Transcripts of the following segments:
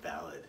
ballad.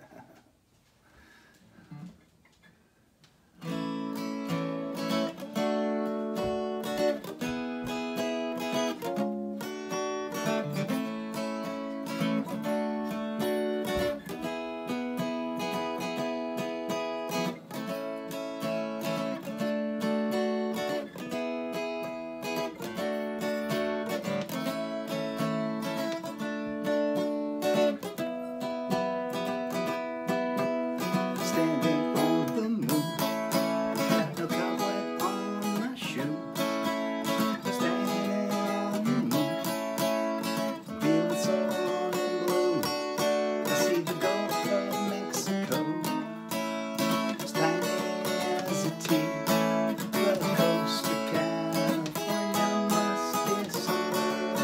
Standing on the moon, got no cobweb on my shoe. Standing on the moon, feeling so warm and blue. I see the Gulf of Mexico, as tiny as a tea. The coast of California must be somewhere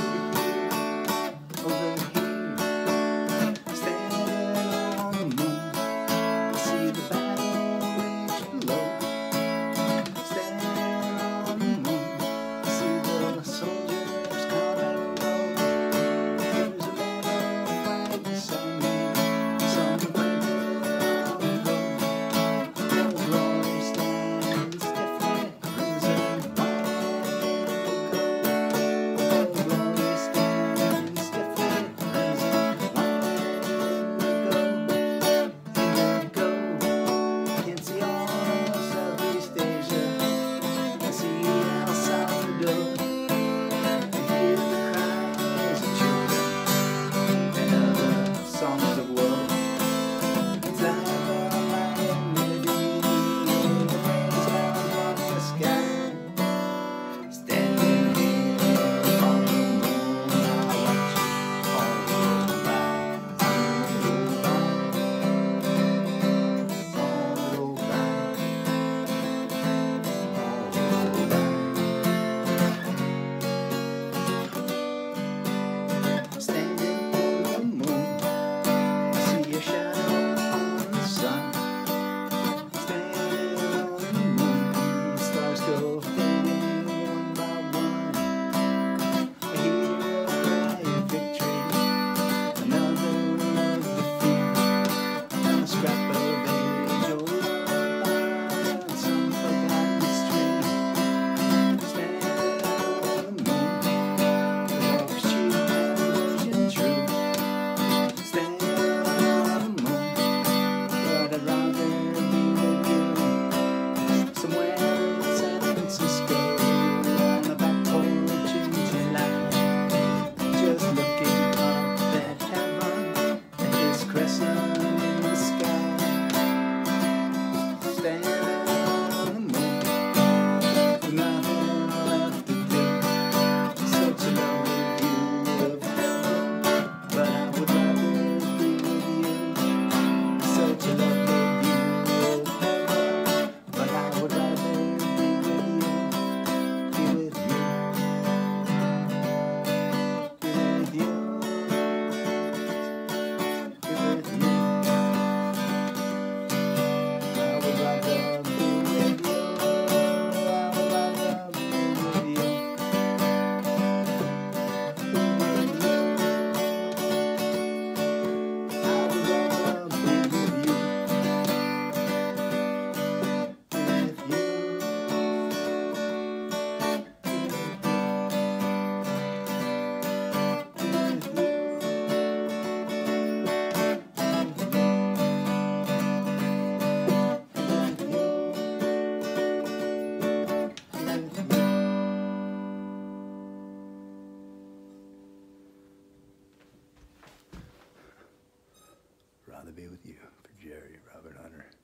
over here. Standing on the moon, see the battle rage below. Standing on the moon, see the soldiers come and go. There's a little flag beside me, some planted long ago. The glory stands stiffly crimson, wide to go. The glory stands stiffly crimson, wide to go. I can see all of Southeast Asia. I see El Salvador. I hear the cries of children and other songs of woe. It's like a lion melody raised out of the sky. Standing here on the moon, I watch it all go by. All go by. Standing on the moon, I see a shadow on the sun. Standing on the moon, the stars go fading one by one. I hear a cry of victory, another of defeat, and a scrap of age-old lullaby on some forgotten street. Standing on the moon, the rock's cheap and virgin true. Standing on the moon, but I'd rather be with you somewhere in San Francisco on the back porch in July, just looking up at heaven and his crescent in the sky. Standing on the moon, with nothing left to do, such a lovely view of heaven, but I would rather be with you. Such a lovely view of heaven, but I would rather be with you. Be with you. Be with you. Be with me. I would rather be with you. I would rather be with you. Be with you. I would rather be with you. Be with you. Rather be with you, for Jerry Robert Hunter.